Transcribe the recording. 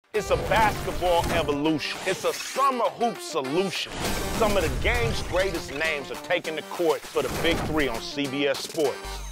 It's a basketball evolution. It's a summer hoop solution. Some of the game's greatest names are taking the court for the Big 3 on CBS Sports.